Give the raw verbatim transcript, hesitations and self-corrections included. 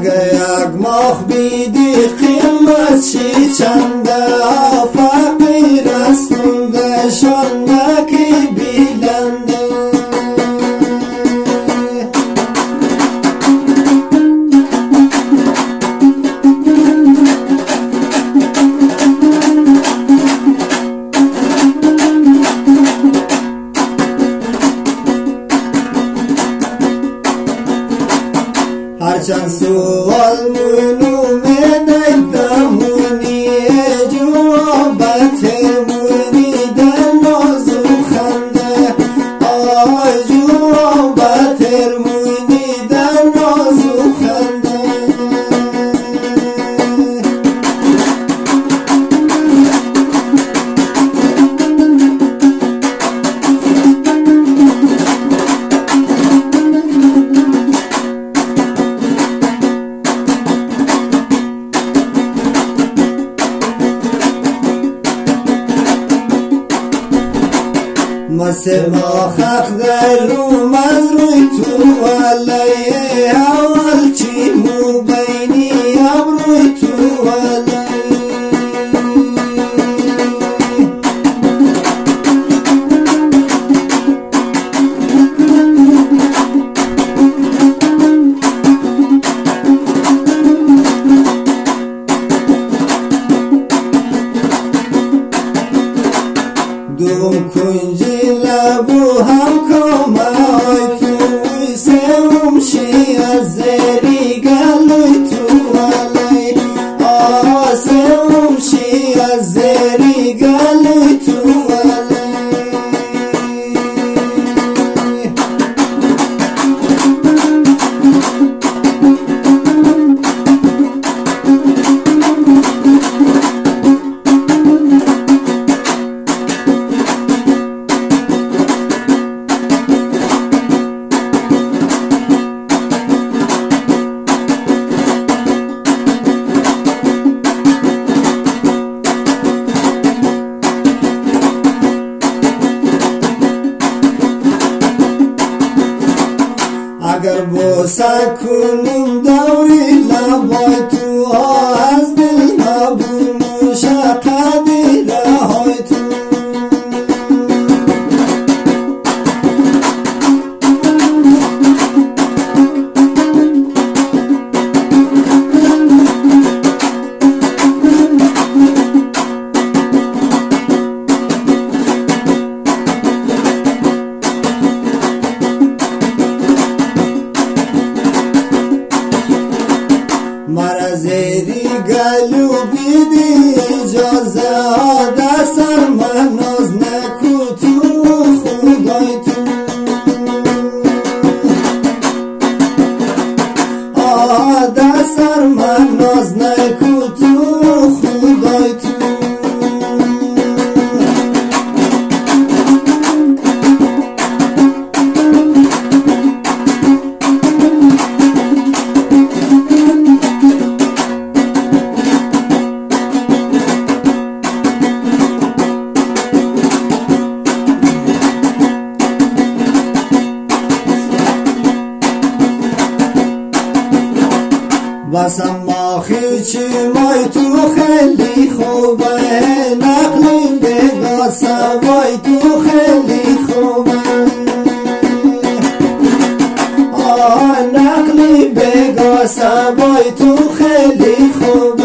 اگه یک ماه بیدی قیمت چی چنده فقیر استونده شانده کی بیلنده هرچند سوال مونو میدن مونی جوابت مونی در نازو خنده آی جوابت مونی در نازو خنده مسما خاک در روم از روی تو علی اول چی مو بینی ابروی تو علی دوم کنجی لبو هم کامای توی سوم شی از زری گلوی تو علی آه سوم شی از زری گلوی تو علی اگر بوسه کنیم دوری لبای تو از دل نبو مشقدی رهای تو مرزیدی گلو بیدی اجازه آده سر من ناز نکو تو خدای تو آده سر من ناز نکو تو خدای تو بسم ماخی چی مای تو خیلی خوبه نقلی بگا سوای تو خیلی خوبه آه نقلی بگا سوای تو خیلی خوبه